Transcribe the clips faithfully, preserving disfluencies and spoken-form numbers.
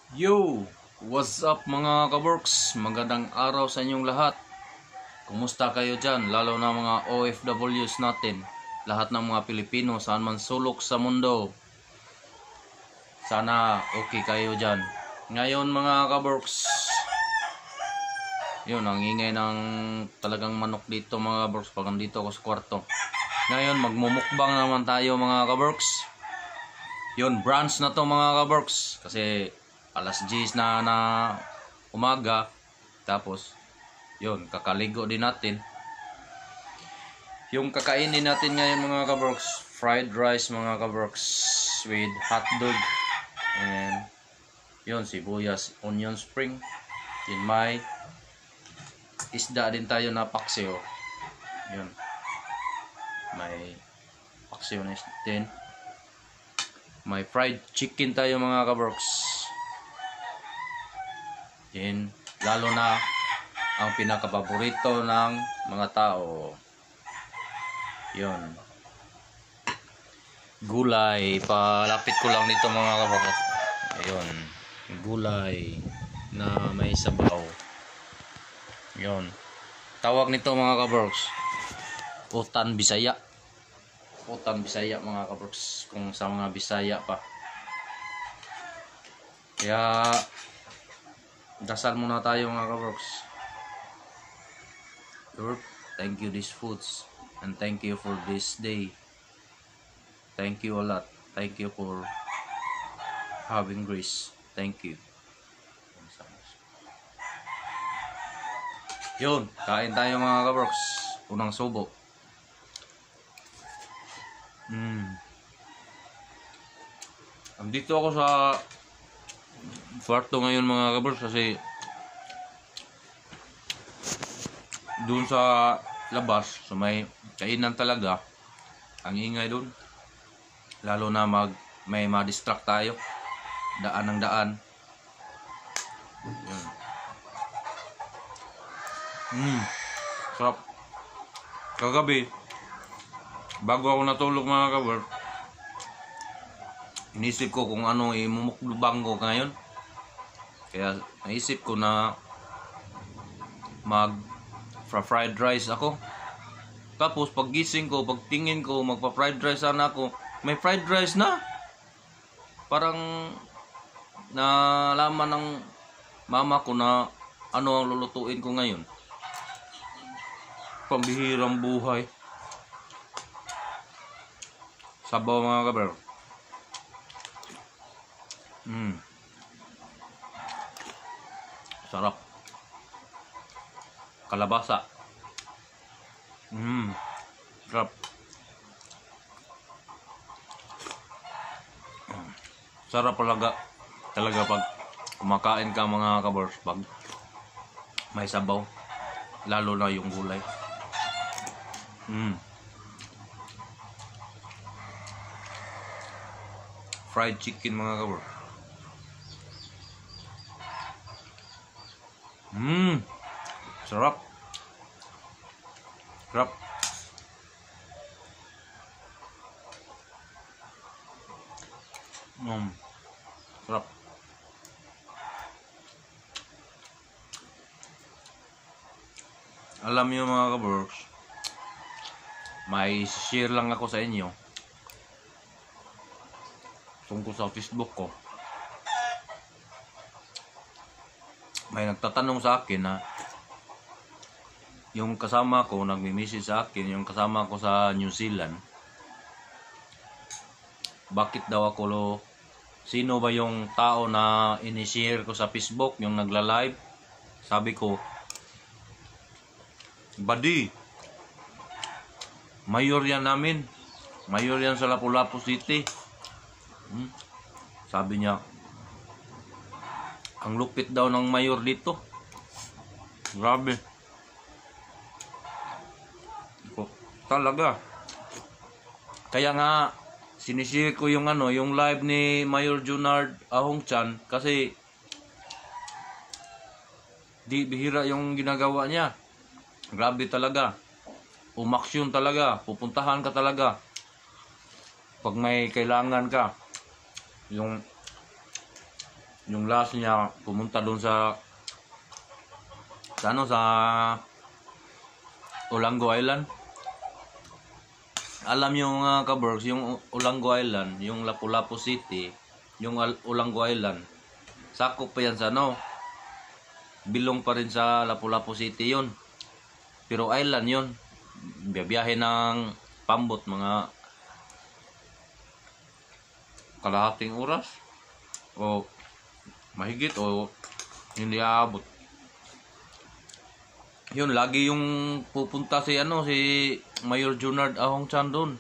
Yo! What's up mga kaworks? Magandang araw sa inyong lahat. Kumusta kayo dyan? Lalo na mga O F Ws natin. Lahat ng mga Pilipino saan man sulok sa mundo. Sana okay kayo dyan. Ngayon mga kaworks, yun, ang ingay ng talagang manok dito mga kaworks pag nandito ako sa kwarto. Ngayon magmumukbang naman tayo mga kaworks. Yun, brunch na to mga kaworks. Kasi alas diyes na na umaga. Tapos yun, kakaligo din natin. Yung kakainin natin ngayon mga kaworks, fried rice mga kaworks with hotdog and yun, sibuyas, onion spring. Yun, may isda din tayo na paksiw. Yun, may paksiw na isda din. May fried chicken tayo mga kaworks. Yan, lalo na ang pinakapaborito ng mga tao. Yun, gulay. Palapit ko lang dito mga kaworks. Ayun, gulay na may sabaw. Yun, tawag nito mga kaworks, utan Bisaya. Utan Bisaya mga kaworks, kung sa mga Bisaya pa. Kaya dasal muna tayo mga kaworks. Lord, thank you these foods and thank you for this day. Thank you a lot. Thank you for having grace. Thank you. Yun, kain tayo mga kaworks. Unang subo. Mm. Andito ako sa kwarto ngayon mga kaworks kasi dun sa labas, so may kainan talaga, ang ingay dun, lalo na mag may ma-distract tayo, daan ng daan. Yun. Mm, sarap. Kagabi bago ako natulog mga kaworks, inisip ko kung ano imumukbang ko ngayon. Kaya naisip ko na mag fried rice ako. Tapos paggising ko, pagtingin ko, magpa fried rice sana ako, may fried rice na. Parang nalaman ng mama ko na ano ang lulutuin ko ngayon. Pambihirang buhay. Sabaw mga kaber. Mm. Sarap. Kalabasa. Mm. Sarap. Sarap talaga. Talaga pag kumakain ka mga kabors, pag may sabaw, lalo na yung gulay. Mm. Fried chicken mga kabors. Mmm, sarap. Sarap. Mmm, sarap. Alam niyo mga kaworks, may share lang ako sa inyo tungkol sa Facebook ko. May nagtatanong sa akin na yung kasama ko, nagmi-message sa akin, yung kasama ko sa New Zealand, bakit daw ako lo, sino ba yung tao na ini-share ko sa Facebook, yung nagla-live? Sabi ko, buddy, mayor yan namin, mayor yan sa Lapu-Lapu City. hmm? Sabi niya, ang lupit daw ng mayor dito. Grabe. Talaga. Kaya nga sinishare ko yung ano, yung live ni Mayor Junard Ahongchan kasi di bihira yung ginagawa niya. Grabe talaga. Umaksyon talaga, pupuntahan ka talaga pag may kailangan ka. Yung yung last niya pumunta doon sa sa ano sa Olango Island. Alam niyo mga kaberks, yung Olango Island, yung Lapu-Lapu City, yung Olango Island, sakop pa yan sa ano, bilong pa rin sa Lapu-Lapu City yun. Pero island yun, biyahe ng pambot mga kalahating oras o mahigit o hindi aabot. Yun, lagi yung pupunta si ano si Mayor Junard Ahong Chan doon.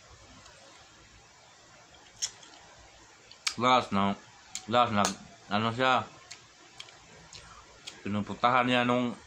Last na last na ano siya, pinupuntahan niya nung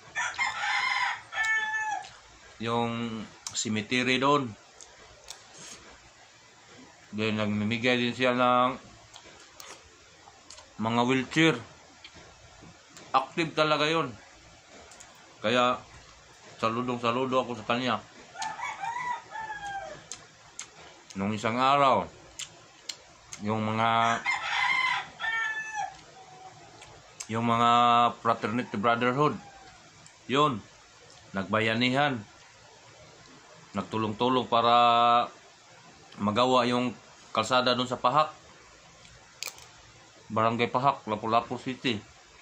yung cemetery doon. Then nagmimigay din siya ng mga wheelchair. Active talaga yon. Kaya saludong saludo ako sa kanya. Nung isang araw, yung mga yung mga fraternity brotherhood, yun, nagbayanihan, nagtulong-tulong para magawa yung kalsada doon sa Pahak, Barangay Pahak, Lapu-Lapu City.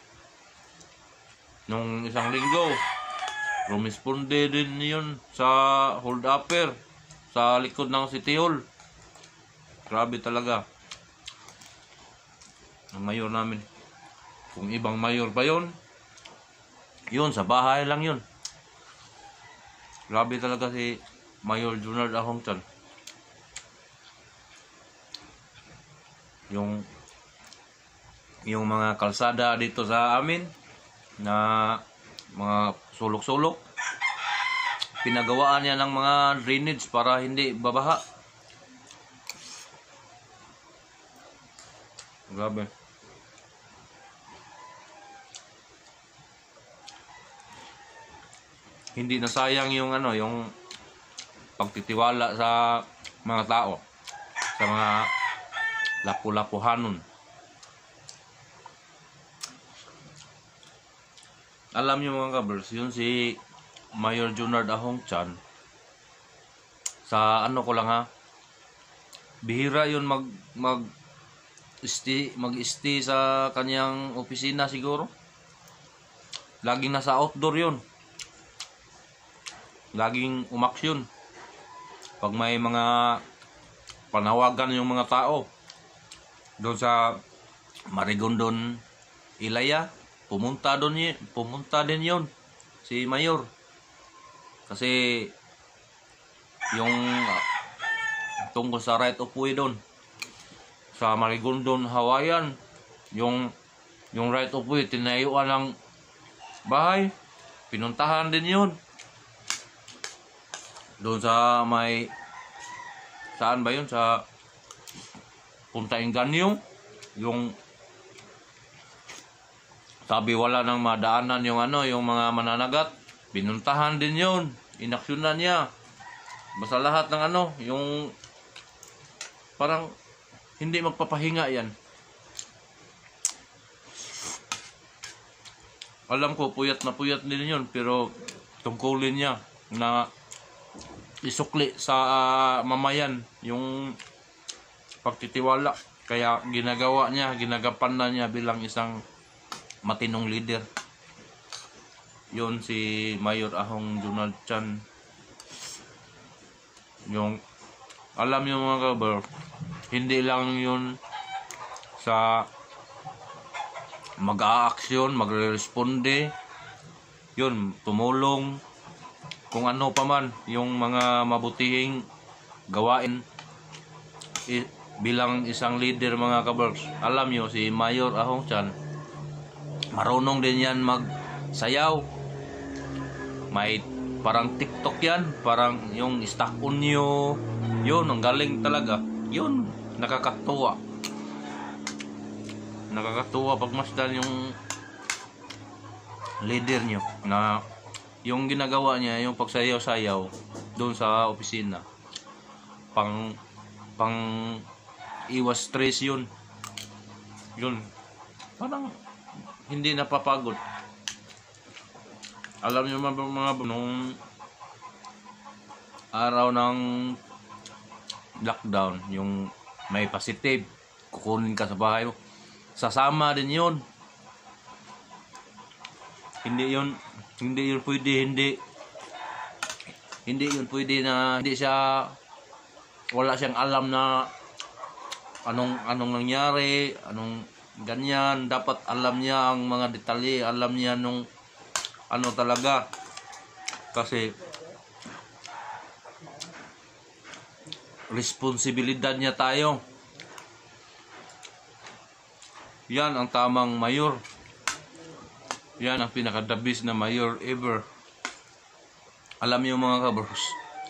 Nung isang linggo, rumisponde din yun sa hold upper sa likod ng City Hall. Grabe talaga ang mayor namin. Kung ibang mayor pa yun, yun sa bahay lang yun. Grabe talaga si Mayor Junard Ahong Chan. Yung yung mga kalsada dito sa amin na mga sulok-sulok, pinagawaan niya ng mga drainage para hindi babaha. Grabe. Hindi na sayang yung ano, yung pagtitiwala sa mga tao, sa mga lapu-lapuhanon. Alam niyo mga kabers, yun si Mayor Junard Ahong Chan, sa ano ko lang ha, bihira yun mag mag stay, mag-stay sa kanyang opisina siguro. Laging nasa outdoor yun. Laging umaksyon. Pag may mga panawagan yung mga tao doon sa Marigondon, Ilaya, pumunta doon, pumunta din yon si Mayor. Kasi yung uh, tungkol sa right of way doon sa Marigondon, Hawaiian, yung yung right of way, tinayuan ng bahay, pinuntahan din yun. Doon sa may saan ba yun, sa Punta Inganyo, yung sabi wala nang madaanan yung ano, yung mga mananagat, pinuntahan din yun, inaksyonan niya. Basta lahat ng ano, yung parang hindi magpapahinga yan. Alam ko puyat na puyat din yun, pero tungkulin niya na isukli sa uh, mamayan yung pagtitiwala. Kaya ginagawa niya, ginagapan na niya bilang isang matinong leader. Yun si Mayor Ahong Junard Chan. Yung alam niyo mga kabar, hindi lang yun sa mag-aaksyon, magre-responde, yun, tumulong kung ano pa man yung mga mabutihing gawain I, bilang isang leader mga kabarks. Alam nyo si Mayor Ahong Chan, marunong din yan magsayaw. May parang TikTok yan, parang yung stock on nyo, yun, ang galing talaga. Yun, nakakatuwa. Nakakatuwa pagmasdan yung leader nyo na yung ginagawa niya, yung pagsayaw-sayaw doon sa opisina, pang pang iwas stress yun. Yun, parang hindi napapagod. Alam niyo mga mga nung araw ng lockdown, yung may positive, kukunin ka sa bahay mo, sasama din yun. Hindi yun, hindi yun pwede, hindi, hindi yun pwede na, hindi siya, wala siyang alam na anong, anong nangyari, anong ganyan. Dapat alam niya ang mga detalye, alam niya nung, ano talaga. Kasi, responsibilidad niya tayo. Yan ang tamang mayor. Yan ang pinaka-the-best na mayor ever. Alam niyo mga kabros,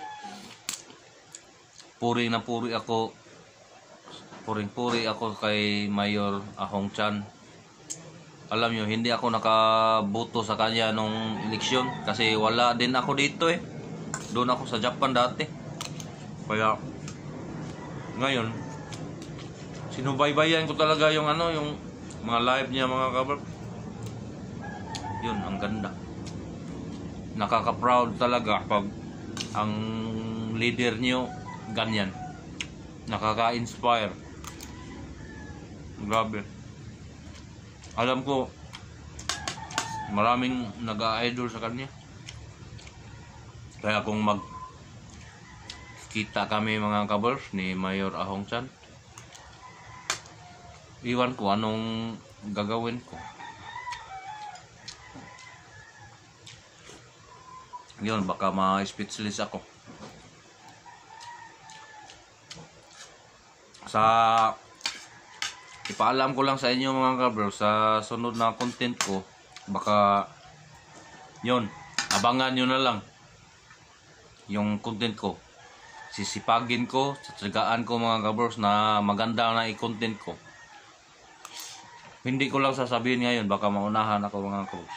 puri na puri ako, puring-puri ako kay Mayor Ahong Chan. Alam niyo, hindi ako nakaboto sa kanya nung eleksyon kasi wala din ako dito eh. Doon ako sa Japan dati. Kaya ngayon, sinubaybayan ko talaga yung ano, yung mga live niya mga kabros. Yun, ang ganda. Nakaka-proud talaga pag ang leader niyo ganyan. Nakaka-inspire. Grabe. Alam ko maraming nag-idol sa kanya. Kaya kung mag kita kami mga kabers ni Mayor Ahong Chan, iwan ko anong gagawin ko. Yun, baka ma-speechless ako. Sa ipaalam ko lang sa inyo mga kabro, sa sunod na content ko, baka yun, abangan nyo na lang yung content ko. Sisipagin ko, tsatsagaan ko mga kabros na maganda na i-content ko. Hindi ko lang sasabihin ngayon, baka maunahan ako mga kabros.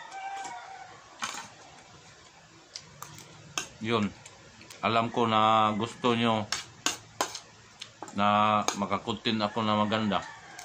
Yun, alam ko na gusto nyo na makakontent ako na maganda.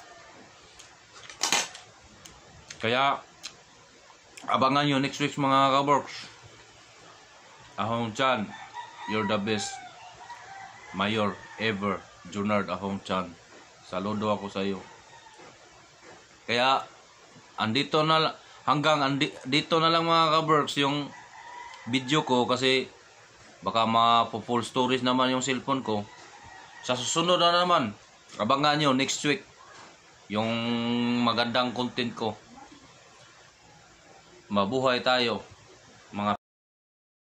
Kaya abangan nyo next week mga kaborks. Ahong Chan, you're the best mayor ever. Junard Ahong Chan, saludo ako sa iyo. Kaya andito na hanggang andi, dito na lang mga kaborks yung video ko kasi baka ma-full stories naman yung cellphone ko. Sa susunod na naman, abangan nyo next week yung magandang content ko. Mabuhay tayo.